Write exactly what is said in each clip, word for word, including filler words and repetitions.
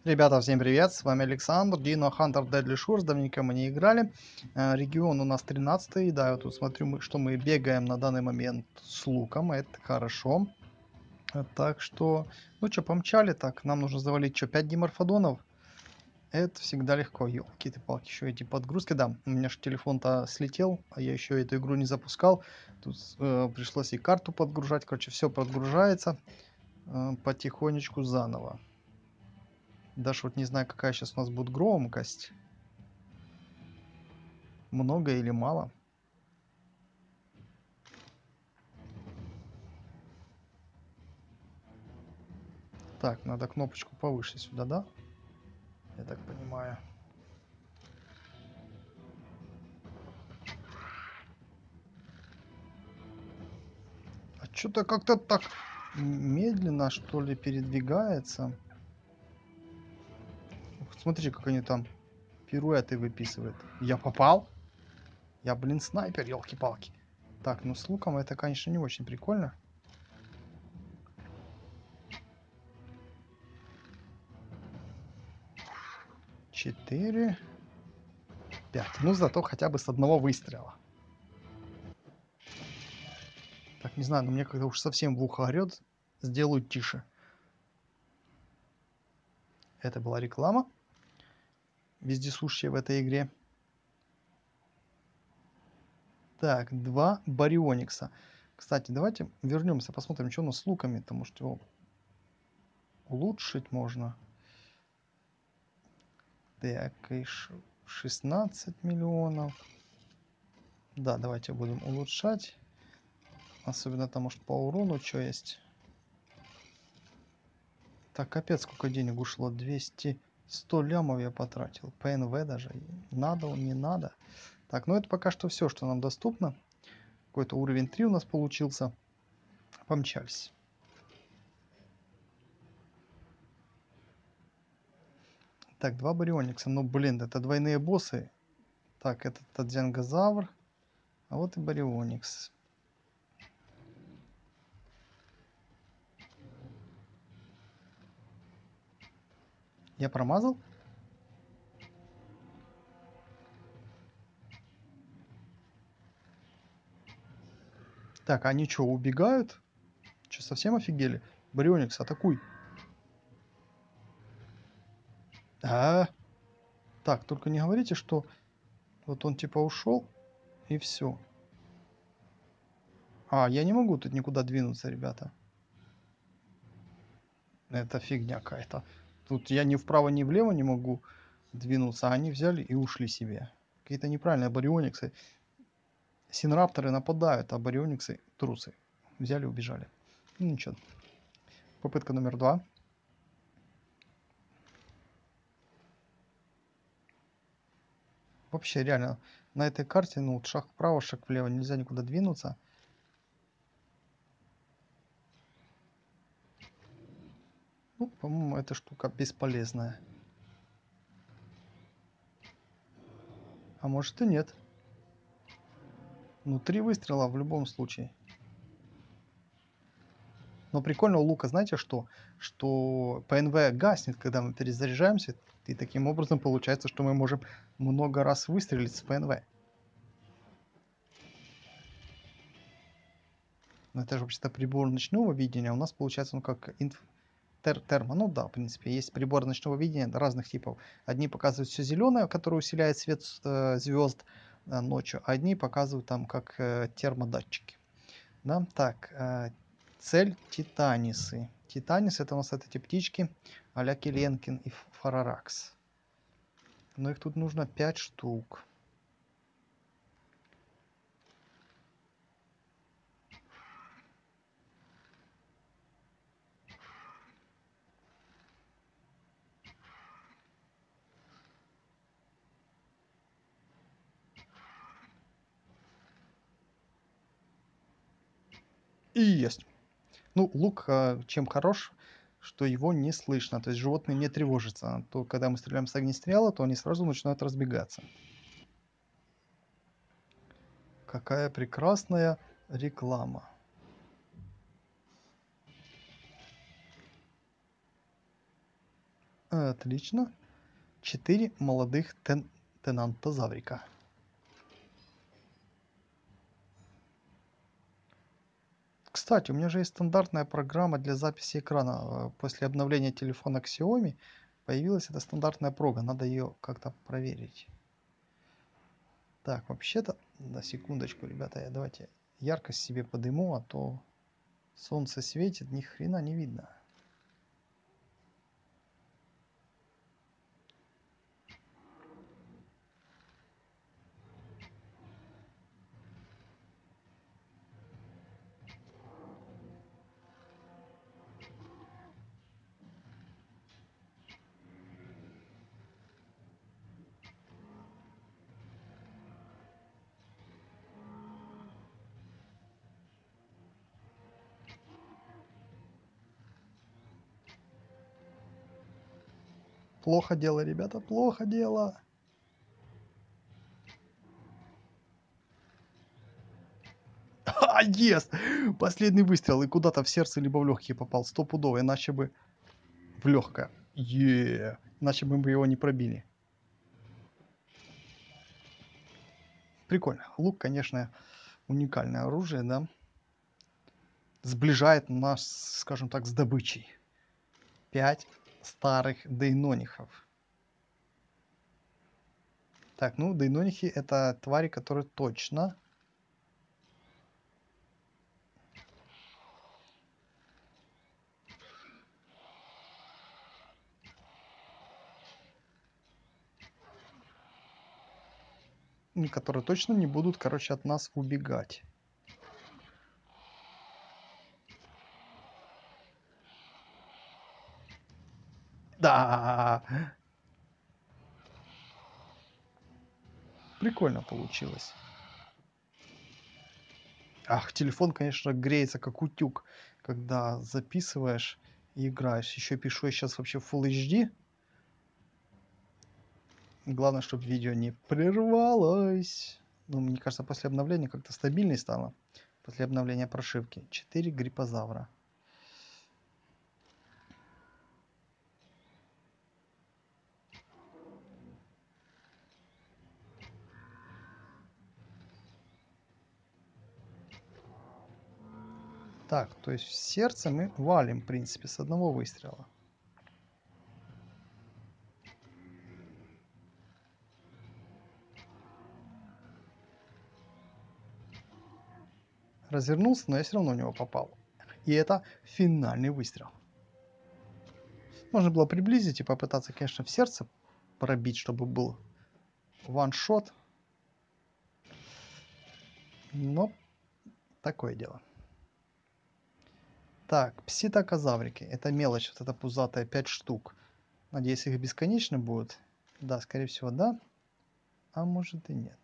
Ребята, всем привет, с вами Александр, Dino Hunter Deadly Shores, давненько мы не играли. Э, Регион у нас тринадцатый, да, я тут смотрю, мы, что мы бегаем на данный момент с луком, это хорошо. Э, Так что, ну что, помчали, так, нам нужно завалить, что, пять диморфодонов? Это всегда легко, елки ты палки, еще эти подгрузки, да, у меня же телефон-то слетел, а я еще эту игру не запускал. Тут э, пришлось и карту подгружать, короче, все подгружается э, потихонечку заново. Даже вот не знаю, какая сейчас у нас будет громкость. Много или мало? Так, надо кнопочку повыше сюда, да? Я так понимаю. А что-то как-то так медленно, что ли, передвигается. Ух, смотри, как они там пируэты выписывают. Я попал? Я, блин, снайпер, елки-палки. Так, ну с луком это, конечно, не очень прикольно. Четыре. Пять. Ну, зато хотя бы с одного выстрела. Так, не знаю, но мне когда уж совсем в ухо орет, сделаю тише. Это была реклама, вездесущая в этой игре. Так, два барионикса. Кстати, давайте вернемся, посмотрим, что у нас с луками, потому что его улучшить можно. Так, и шестнадцать миллионов. Да, давайте будем улучшать. Особенно потому, что по урону что есть. Так, капец, сколько денег ушло. двести сто лямов я потратил. ПНВ даже. Надо он, не надо. Так, ну это пока что все, что нам доступно. Какой-то уровень три у нас получился. Помчались. Так, два барионикса. Ну, блин, это двойные боссы. Так, это Тадзянгозавр. А вот и барионикс. Я промазал? Так, они что, убегают? Что, совсем офигели? Барионикс, атакуй. А, так, только не говорите, что вот он типа ушел и все. А, я не могу тут никуда двинуться, ребята. Это фигня какая-то. Тут я ни вправо, ни влево не могу двинуться, а они взяли и ушли себе. Какие-то неправильные бариониксы. Синрапторы нападают, а бариониксы трусы. Взяли и убежали. Ну ничего. Попытка номер два. Вообще реально на этой карте, ну вот шаг вправо, шаг влево, нельзя никуда двинуться. Ну, по-моему, эта штука бесполезная. А может и нет. Ну, три выстрела в любом случае. Но прикольно у лука, знаете что? Что ПНВ гаснет, когда мы перезаряжаемся. И таким образом получается, что мы можем много раз выстрелить с ПНВ. Но это же вообще-то прибор ночного видения. У нас получается, ну как инф... тер термо. Ну да, в принципе, есть приборы ночного видения разных типов. Одни показывают все зеленое, которое усиляет свет э, звезд э, ночью, а одни показывают там как э, термодатчики. Да, так, э, цель Титанисы. Титанис это у нас вот эти птички а-ля Келенкин и Фараракс. Но их тут нужно пять штук. И есть. Ну, лук э, чем хорош, что его не слышно. То есть животные не тревожатся. То когда мы стреляем с огнестрела, то они сразу начинают разбегаться. Какая прекрасная реклама. Отлично. Четыре молодых тен тенантозаврика. Кстати, у меня же есть стандартная программа для записи экрана. После обновления телефона Xiaomi появилась эта стандартная прога. Надо ее как-то проверить. Так, вообще-то, на секундочку, ребята, я давайте яркость себе подыму, а то солнце светит, ни хрена не видно. Плохо дело, ребята, плохо дело. А, yes! Последний выстрел и куда-то в сердце либо в легкие попал. Стопудово, иначе бы в легкое. Е, иначе бы мы его не пробили. Прикольно. Лук, конечно, уникальное оружие, да. Сближает нас, скажем так, с добычей. Пять старых дейнонихов. Так, ну, дейнонихи это твари, которые точно... которые точно не будут, короче, от нас убегать. Да! Прикольно получилось. Ах, телефон, конечно, греется как утюг, когда записываешь и играешь. Еще пишу я сейчас вообще в Full эйч ди. Главное, чтобы видео не прервалось. Ну, мне кажется, после обновления как-то стабильней стало. После обновления прошивки. четыре гриппозавра. Так, то есть в сердце мы валим, в принципе, с одного выстрела. Развернулся, но я все равно в него попал. И это финальный выстрел. Можно было приблизить и попытаться, конечно, в сердце пробить, чтобы был ваншот. Но такое дело. Так, пситокозаврики. Это мелочь, вот эта пузатая, пять штук. Надеюсь, их бесконечно будет. Да, скорее всего, да. А может и нет.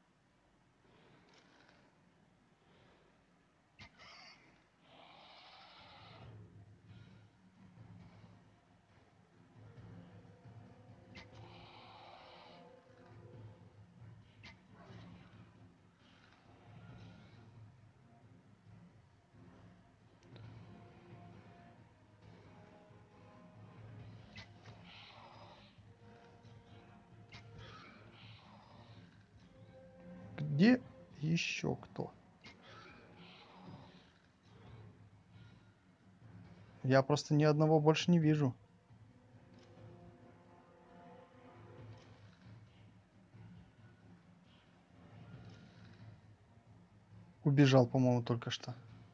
Где еще кто? Я просто ни одного больше не вижу. Убежал, по-моему, только что.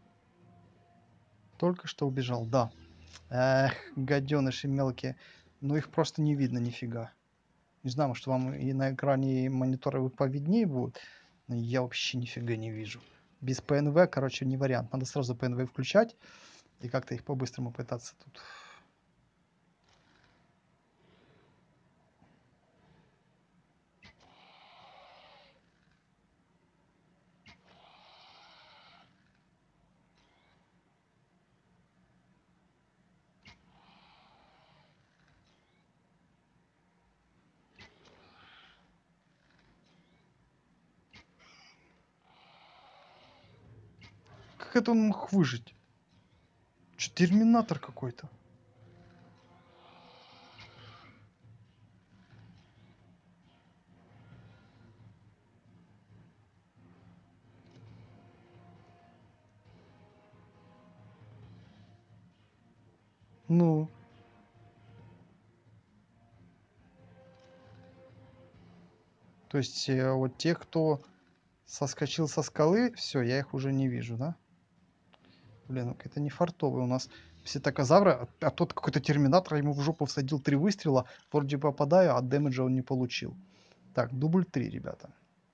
Только что убежал, да. Эх, гаденыши мелкие. Ну их просто не видно нифига. Не знаю, может вам и на экране монитора повиднее будет. Но я вообще нифига не вижу. Без пэ эн вэ, короче, не вариант. Надо сразу пэ эн вэ включать. И как-то их по-быстрому пытаться тут... Как это он мог выжить? Че, терминатор какой-то? Ну. То есть э, вот те, кто соскочил со скалы, все, я их уже не вижу, да? Блин, ну это не фартовый у нас пситакозавра, а, а тот какой-то терминатор ему в жопу всадил три выстрела, вроде попадаю, а дэмэджа он не получил. Так, дубль три, ребята.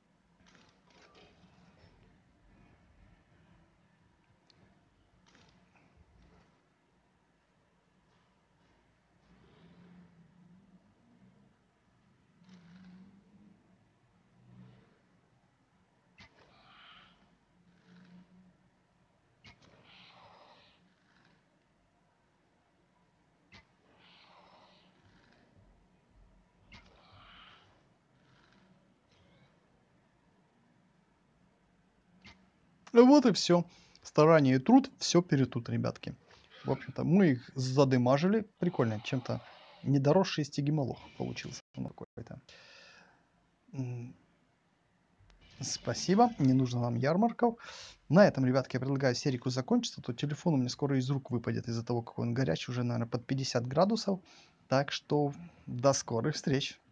Ну вот и все. Старание и труд, все перетут, ребятки. В общем-то, мы их задымажили. Прикольно, чем-то недоросший стигимолох получился он какой-то. М, Спасибо, не нужно нам ярмарков. На этом, ребятки, я предлагаю серику закончиться, а то телефон у меня скоро из рук выпадет из-за того, какой он горячий, уже, наверное, под пятьдесят градусов. Так что до скорых встреч.